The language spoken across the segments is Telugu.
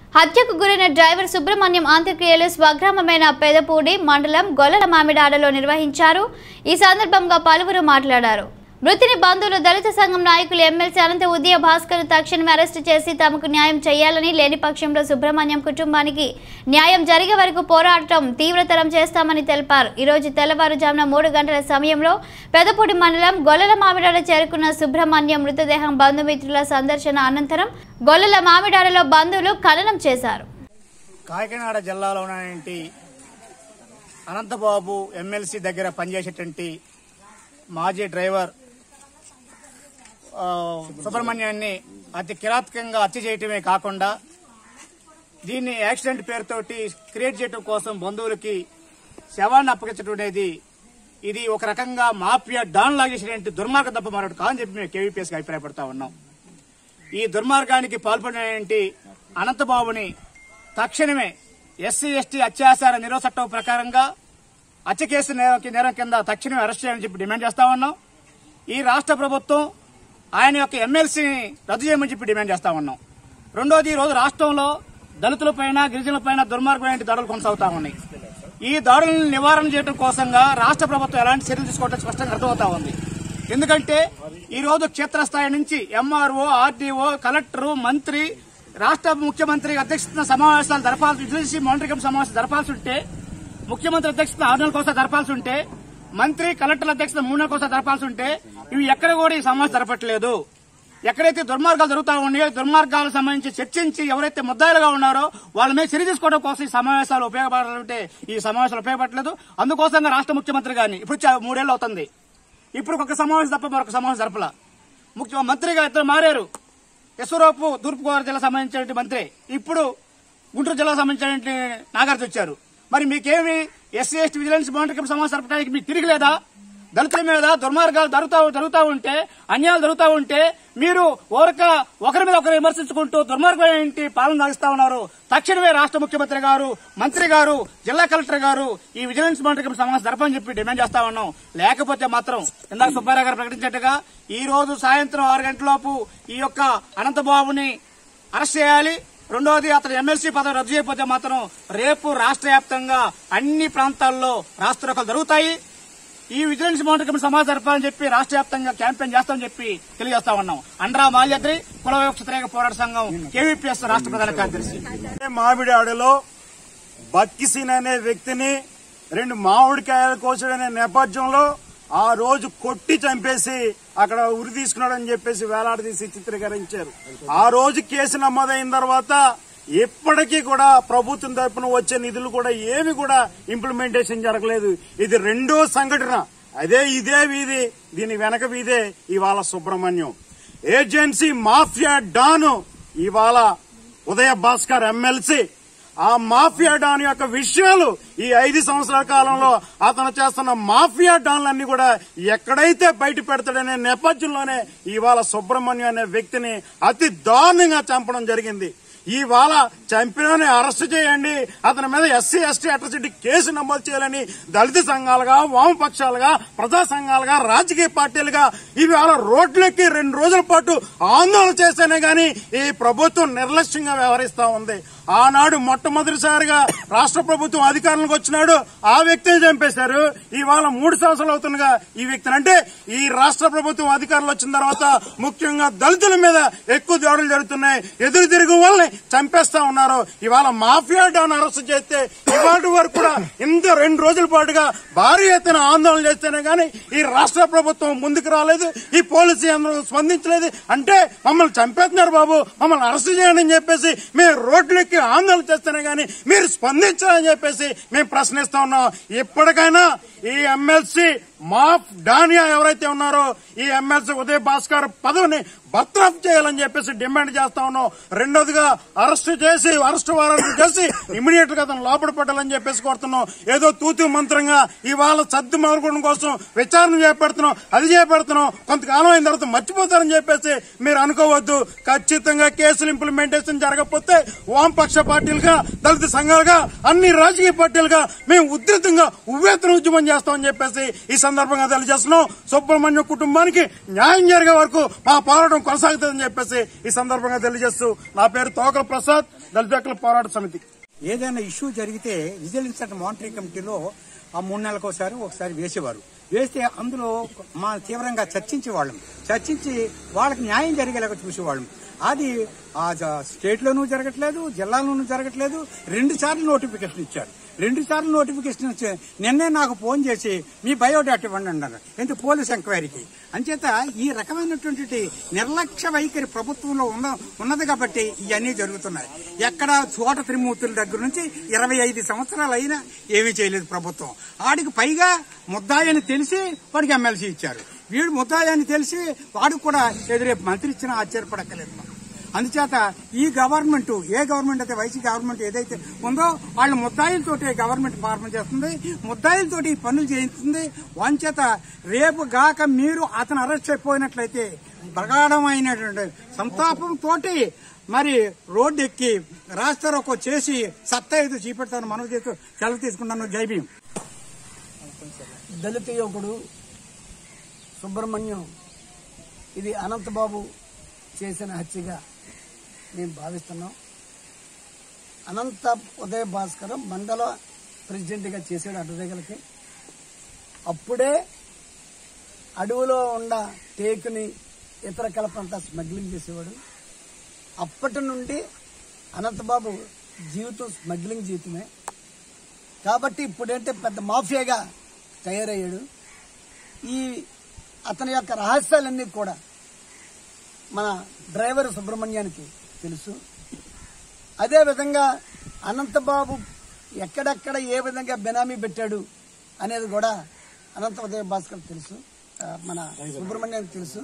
హత్యకు గురైన డ్రైవర్ సుబ్రహ్మణ్యం అంత్యక్రియలు స్వగ్రామమైన పెదపూడి మండలం గొల్లల మామిడాడలో నిర్వహించారు। ఈ సందర్భంగా పలువురు మాట్లాడారు। మృతుని బంధువులు దళిత సంఘం నాయకులు ఎమ్మెల్సీ అనంత ఉదయ భాస్కర్ తక్షణమే అరెస్టు చేసి తమకు న్యాయం చేయాలని, లేని పక్షంలో సుబ్రహ్మణ్యం కుటుంబానికి న్యాయం జరిగే వరకు పోరాటం తీవ్రతరం చేస్తామని తెలిపారు। ఈ రోజు తెల్లవారుజామున 3 గంటల సమయంలో పెదపూడి మండలం గొల్లల మామిడాడ చేరుకున్న సుబ్రహ్మణ్యం మృతదేహం బంధుమిత్రుల సందర్శన అనంతరం గొల్లల మామిడాడలో బంధువులు ఖననం చేశారు। కాకినాడ జిల్లాలోని అనంతబాబు ఎమ్మెల్సీ దగ్గర పనిచేసేటువంటి మాజీ డ్రైవర్ సుబ్రహ్మణ్యాన్ని అతి కిరాతకంగా హత్య చేయటమే కాకుండా దీన్ని యాక్సిడెంట్ పేరుతోటి క్రియేట్ చేయడం కోసం బంధువులకి శవాన్ని అప్పగించడం అనేది ఇది ఒక రకంగా మాఫియా డాన్ లాగేసినటువంటి దుర్మార్గం తప్ప మరొకటి కాదని చెప్పి మేము కేవీపీఎస్కి అభిప్రాయపడతా ఉన్నాం। ఈ దుర్మార్గానికి పాల్పడినటువంటి అనంతబాబుని తక్షణమే ఎస్సీ ఎస్టీ అత్యాచార నిరోధ చట్టం ప్రకారంగా హత్య కేసు నేరం కింద తక్షణమే అరెస్ట్ చేయాలని చెప్పి డిమాండ్ చేస్తా ఉన్నాం। ఈ రాష్ట్ర ప్రభుత్వం ఆయన యొక్క ఎమ్మెల్సీని రద్దు చేయమని చెప్పి డిమాండ్ చేస్తా ఉన్నాం। రెండోది, ఈ రోజు రాష్ట్రంలో దళితులపైన గిరిజనులపైన దుర్మార్గమైన దాడులు కొనసాగుతా ఉన్నాయి। ఈ దాడులను నివారణ చేయడం కోసంగా రాష్ట్ర ప్రభుత్వం ఎలాంటి చర్యలు తీసుకోవడం స్పష్టంగా అర్థమవుతా ఉంది। ఎందుకంటే ఈ రోజు క్షేత్రస్థాయి నుంచి ఎంఆర్ఓ, ఆర్డీఓ, కలెక్టర్, మంత్రి, రాష్ట్ర ముఖ్యమంత్రి అధ్యక్షతన సమావేశాలు జరపాల్సి, విజిలెన్స్ మానిటరింగ్ కమిటీ సమావేశాలు జరపాల్సి ఉంటే, ముఖ్యమంత్రి అధ్యక్షతన 6 నెలల కోసం జరపాల్సి ఉంటే, మంత్రి కలెక్టర్ల అధ్యక్షతన 3 నెలల కోసం జరపాల్సి ఉంటే, ఇవి ఎక్కడ కూడా ఈ సమావేశం జరపట్లేదు। ఎక్కడైతే దుర్మార్గాలు జరుగుతా ఉన్నాయో దుర్మార్గాలకు సంబంధించి చర్చించి ఎవరైతే ముద్దాయిలుగా ఉన్నారో వాళ్ళ మీద చర్య తీసుకోవడం కోసం ఈ సమావేశాలు ఉపయోగపడాలంటే ఈ సమావేశాలు ఉపయోగపడలేదు। అందుకోసంగా రాష్ట్ర ముఖ్యమంత్రి గారిని ఇప్పుడు 3 ఏళ్లు అవుతుంది, ఇప్పుడు ఒక సమావేశం తప్ప మరొక సమావేశం జరపల। మంత్రిగా ఇద్దరు మారారు, యశ్వరూపు తూర్పుగోదావరి జిల్లా సంబంధించిన మంత్రి, ఇప్పుడు గుంటూరు జిల్లాకు సంబంధించిన నాగార్జున వచ్చారు। మరి మీకేమి SC ST vigilance monitoring committee సమావేశం జరపడానికి మీకు తిరిగిలేదా? దళితుల మీద దుర్మార్గాలు జరుగుతూ ఉంటే, అన్యాయాలు జరుగుతూ ఉంటే మీరు ఒకరి మీద ఒకరు విమర్శించుకుంటూ దుర్మార్గమైన పాలన సాగిస్తా ఉన్నారు। తక్షణమే రాష్ట్ర ముఖ్యమంత్రి గారు, మంత్రి గారు, జిల్లా కలెక్టర్ గారు ఈ విజిలెన్స్ మానిటరింగ్ కమిటీ సమావేశం జరపని చెప్పి డిమాండ్ చేస్తా ఉన్నాం। లేకపోతే మాత్రం ఇందాక సుబ్బారావు గారు ప్రకటించినట్టుగా ఈ రోజు సాయంత్రం 6 గంటలలోపు ఈ యొక్క అనంతబాబుని అరెస్ట్ చేయాలి। రెండోది, అతను ఎమ్మెల్సీ పదవి రద్దు చేయకపోతే మాత్రం రేపు రాష్ట్ర వ్యాప్తంగా అన్ని ప్రాంతాల్లో రాష్ట్రోకలు జరుగుతాయి। ఈ విజిలెన్స్ మానిటరింగ్ కమిటీ సమావేశం జరపాలని చెప్పి రాష్ట్ర వ్యాప్తంగా క్యాంపెయిన్ చేస్తామని చెప్పి తెలియజేస్తా ఉన్నాం। అండ్రా మాల్యాద్రి కుల వివక్ష వ్యతిరేక పోరాట సంఘం కేవీపీఎస్ రాష్ట్ర ప్రధాన కార్యదర్శి। మామిడాడలో బక్కిసీన్ అనే వ్యక్తిని 2 మామిడికాయలు కోసడనే నేపథ్యంలో ఆ రోజు కొట్టి చంపేసి అక్కడ ఉరి తీసుకున్నాడని చెప్పేసి వేలాడదీసి చిత్రీకరించారు। ఆ రోజు కేసు నమోదైన తర్వాత ఇప్పటికీ కూడా ప్రభుత్వం తరపున వచ్చే నిధులు కూడా ఏమి కూడా ఇంప్లిమెంటేషన్ జరగలేదు। ఇది 2వ సంఘటన, ఇదే వీధి, దీని వెనక వీధే ఇవాళ సుబ్రహ్మణ్యం ఏజెన్సీ మాఫియా డాను ఇవాళ ఉదయ భాస్కర్ ఎమ్మెల్సీ। ఆ మాఫియా డాన్ యొక్క విషయాలు ఈ 5 సంవత్సరాల కాలంలో అతను చేస్తున్న మాఫియా డాన్లన్నీ కూడా ఎక్కడైతే బయట పెడతాడనే నేపథ్యంలోనే ఇవాళ సుబ్రహ్మణ్యం అనే వ్యక్తిని అతి దారుణంగా చంపడం జరిగింది। ఇవాళ చంపినని అరెస్ట్ చేయండి, అతని మీద ఎస్సీ ఎస్టీ అట్రాసిటీ కేసు నమోదు చేయాలని దళిత సంఘాలుగా, వామపక్షాలుగా, ప్రజా సంఘాలుగా, రాజకీయ పార్టీలుగా ఇవాళ రోడ్లెక్కి 2 రోజుల పాటు ఆందోళన చేస్తేనే గాని ఈ ప్రభుత్వం నిర్లక్ష్యంగా వ్యవహరిస్తా ఉంది। ఆనాడు మొట్టమొదటిసారిగా రాష్ట్ర ప్రభుత్వం అధికారంలోకి వచ్చినాడు, ఆ వ్యక్తిని చంపేశారు। ఇవాళ 3 సంవత్సరాలు అవుతుండగా ఈ వ్యక్తిని, అంటే ఈ రాష్ట్ర ప్రభుత్వం అధికారంలో వచ్చిన తర్వాత ముఖ్యంగా దళితుల మీద ఎక్కువ దాడులు జరుగుతున్నాయి, ఎదురు తిరుగు వాళ్ళని చంపేస్తా ఉన్నారు। ఇవాళ మాఫియా డాన్ అరెస్ట్ చేస్తే ఇవాటి వరకు కూడా ఇంత 2 రోజుల పాటుగా భారీ ఎత్తున ఆందోళన చేస్తేనే గాని ఈ రాష్ట్ర ప్రభుత్వం ముందుకు రాలేదు, ఈ పోలీసు అందరూ స్పందించలేదు। అంటే మమ్మల్ని చంపేస్తున్నారు బాబు, మమ్మల్ని అరెస్ట్ చేయండి అని చెప్పేసి మేము రోడ్లెక్కి ఆందోళన చేస్తేనే గాని మీరు స్పందించాలని చెప్పేసి మేము ప్రశ్నిస్తా ఉన్నాం। ఇప్పటికైనా ఈ ఎమ్మెల్సీ డానియా ఎవరైతే ఉన్నారో ఈ ఎమ్మెల్సీ ఉదయ భాస్కర్ పదవిని బర్తరఫ్ చేయాలని చెప్పేసి డిమాండ్ చేస్తా ఉన్నాం। రెండోదిగా అరెస్టు వారెంట్ చేసి ఇమీడియట్ గా అతను లోపల పెట్టాలని చెప్పేసి కోరుతున్నాం। ఏదో తూతు మంత్రంగా ఇవాళ సర్దు మరుగుడం కోసం విచారణ చేపడుతున్నాం, అది చేపడుతున్నాం, కొంతకాలం అయిన తర్వాత మర్చిపోతారని చెప్పేసి మీరు అనుకోవద్దు। ఖచ్చితంగా కేసులు ఇంప్లిమెంటేషన్ జరగకపోతే వామపక్ష పార్టీలుగా, దళిత సంఘాలుగా, అన్ని రాజకీయ పార్టీలుగా మేము ఉధృతంగా ఉవ్వెత్తున ఉద్యమం చేస్తామని చెప్పేసి ఈ సందర్భంగా తెలియజేస్తున్నాం. సుబ్రహ్మణ్యం కుటుంబానికి న్యాయం జరిగే వరకు మా పోరాటం కొనసాగుతుందని చెప్పేసి ఈ సందర్భంగా తెలియజేస్తూ, నా పేరు తోకల ప్రసాద్, దళిత హక్కుల పోరాట సమితి. ఏదైనా ఇష్యూ జరిగితే విజిలెన్స్ అండ్ మానిటరింగ్ కమిటీలో ఆ 3 నెలలకు ఒకసారి వేసేవారు. వేస్తే అందులో మా తీవ్రంగా చర్చించి వాళ్ళకి న్యాయం జరిగేలాగా చూసేవాళ్ళం. అది స్టేట్లోనూ జరగట్లేదు, జిల్లాలోనూ జరగట్లేదు. 2 సార్లు నోటిఫికేషన్ ఇచ్చారు. 2 సార్లు నోటిఫికేషన్ వచ్చి నిన్నే నాకు ఫోన్ చేసి మీ బయోడాటా ఇవ్వండి అన్నారు, ఎందుకు పోలీస్ ఎంక్వైరీకి. అంచేత ఈ రకమైనటువంటి నిర్లక్ష్య వైఖరి ప్రభుత్వంలో ఉన్నది కాబట్టి ఇవన్నీ జరుగుతున్నాయి. ఎక్కడ చోట త్రిమూర్తుల దగ్గర నుంచి 25 సంవత్సరాలు అయినా ఏమీ చేయలేదు ప్రభుత్వం. ఆడికి పైగా ముద్దాయని తెలిసి వాడికి ఎమ్మెల్సీ ఇచ్చారు. వీడు ముద్దాయని తెలిసి వాడు కూడా రేపు మంత్రి ఇచ్చినా ఆశ్చర్యపడక్కలేదు. అందుచేత ఈ గవర్నమెంట్, ఏ గవర్నమెంట్ అయితే వైసీపీ గవర్నమెంట్ ఏదైతే ఉందో వాళ్ళ ముద్దాయిలతోటి గవర్నమెంట్ ఫార్మ్ చేస్తుంది, ముద్దాయిలతోటి పనులు చేయిస్తుంది. వంచేత రేపు గాక మీరు అతను అరెస్ట్ అయిపోయినట్లయితే ప్రగాఢమైనటువంటి సంతాపంతో మరి రోడ్డు ఎక్కి రాస్తారోకో చేసి సత్తా ఏదో చూపెడతాను మనవి చేస్తూ సెలవు తీసుకున్నాను. జై భీమ్. దళిత యువకుడు సుబ్రహ్మణ్యం ఇది అనంతబాబు చేసిన హత్యగా మేము భావిస్తున్నాం. అనంత ఉదయ భాస్కర్ మండల ప్రెసిడెంట్గా చేశాడు అడ్డదేగలకి. అప్పుడే అడవిలో ఉన్న టేకుని ఇతర కలపంతా స్మగ్లింగ్ చేసేవాడు. అప్పటి నుండి అనంతబాబు జీవితం స్మగ్లింగ్ జీవితమే కాబట్టి ఇప్పుడంటే పెద్ద మాఫియాగా తయారయ్యాడు. ఈ అతని యొక్క రహస్యాలన్నీ కూడా మన డ్రైవర్ సుబ్రహ్మణ్యానికి తెలుసు. అదేవిధంగా అనంతబాబు ఎక్కడెక్కడ ఏ విధంగా బెనామీ పెట్టాడు అనేది కూడా అనంత ఉదయ భాస్కర్ తెలుసు, మన సుబ్రహ్మణ్యానికి తెలుసు.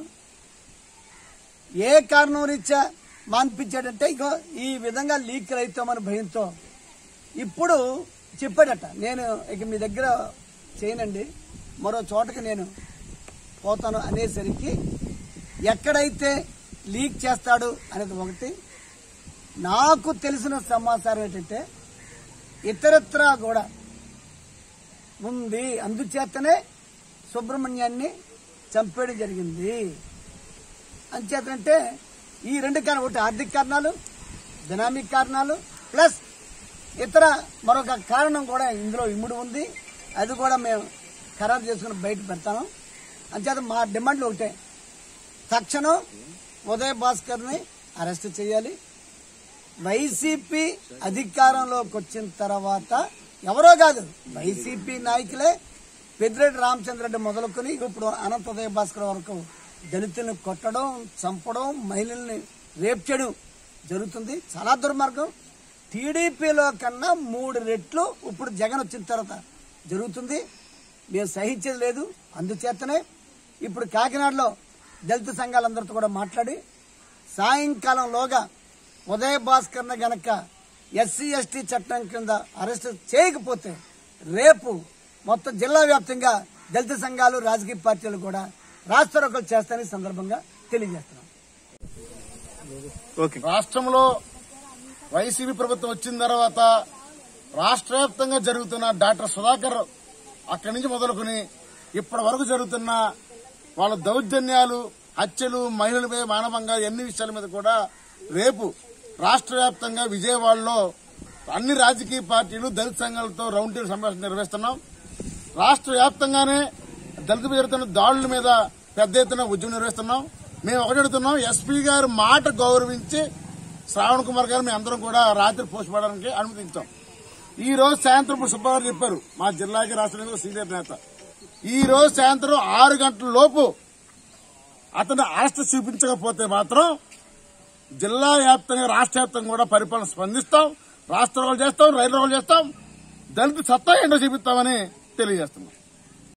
ఏ కారణం రీత్యా మాన్పించాడంటే ఇగో ఈ విధంగా లీక్ అవుతామని భయంతో ఇప్పుడు చెప్పాడట, నేను ఇక మీ దగ్గర చేయనండి, మరో చోటకి నేను పోతాను అనేసరికి ఎక్కడైతే లీక్ చేస్తాడు అనేది ఒకటి. నాకు తెలిసిన సమాచారం ఏంటంటే ఇతరత్రా కూడా ఉంది, అందుచేతనే సుబ్రహ్మణ్యాన్ని చంపేయడం జరిగింది. అంచేతంటే ఈ 2 కారణాలు, ఒకటి ఆర్థిక కారణాలు, బెనామీ కారణాలు, ప్లస్ ఇతర మరొక కారణం కూడా ఇందులో ఇముడు ఉంది. అది కూడా మేము ఖరారు చేసుకుని బయట పెడతాము. అంచేత మా డిమాండ్లు ఒకటే, తక్షణం ఉదయ భాస్కర్ని అరెస్ట్ చేయాలి. వైసీపీ అధికారంలోకి వచ్చిన తర్వాత ఎవరో కాదు, వైసీపీ నాయకులే పెద్దిరెడ్డి రామచంద్రరెడ్డి మొదలుకొని ఇప్పుడు అనంత ఉదయ భాస్కర్ వరకు దళితులను కొట్టడం, చంపడం, మహిళల్ని రేప్ చేయడం జరుగుతుంది. చాలా దుర్మార్గం. టీడీపీలో కన్నా 3 రెట్లు ఇప్పుడు జగన్ వచ్చిన తర్వాత జరుగుతుంది. మేము సహించేది లేదు. అందుచేతనే ఇప్పుడు కాకినాడలో దళిత సంఘాలందరితో కూడా మాట్లాడి సాయంకాలంలోగా ఉదయ భాస్కర్ని గనక ఎస్సీ ఎస్టీ చట్టం కింద అరెస్ట్ చేయకపోతే రేపు మొత్తం జిల్లా వ్యాప్తంగా దళిత సంఘాలు, రాజకీయ పార్టీలు కూడా రాస్తారోకోలు చేస్తారని సందర్భంగా తెలియజేస్తున్నాం. రాష్ట్రంలో వైసీపీ ప్రభుత్వం వచ్చిన తర్వాత రాష్ట్ర వ్యాప్తంగా జరుగుతున్న డాక్టర్ సుధాకర్ అక్కడి నుంచి మొదలుకొని ఇప్పటి వరకు జరుగుతున్న వాళ్ళ దౌర్జన్యాలు, హత్యలు, మహిళలపై మానవంగా ఎన్ని విషయాల మీద కూడా రేపు రాష్ట్ర వ్యాప్తంగా విజయవాడలో అన్ని రాజకీయ పార్టీలు, దళిత సంఘాలతో రౌండ్ టేబుల్ సమావేశం నిర్వహిస్తున్నాం. రాష్ట్ర వ్యాప్తంగానే దళితులు జరుగుతున్న దాడుల మీద పెద్ద ఎత్తున ఉద్యమం నిర్వహిస్తున్నాం. మేము ఒకటి అడుగుతున్నాం, ఎస్పీ గారు మాట గౌరవించి శ్రావణ్ కుమార్ గారు మేము అందరం కూడా రాత్రి పోస్ట్ చేయడానికి అనుమతించాం. ఈ రోజు సాయంత్రం సుబ్బారావు చెప్పారు, మా జిల్లాకి రాష్ట్రంలో సీనియర్ నేత, ఈ రోజు సాయంత్రం 6 గంటల లోపు అతను అరెస్ట్ చూపించకపోతే మాత్రం జిల్లా వ్యాప్తంగా, రాష్ట్ర వ్యాప్తంగా కూడా పరిపాలన స్పందిస్తాం, రాష్ట్ర రోగులు చేస్తాం, రైలు రోగులు చేస్తాం, దళిత సత్తా ఏంటో చూపిస్తామని తెలియజేస్తున్నాం.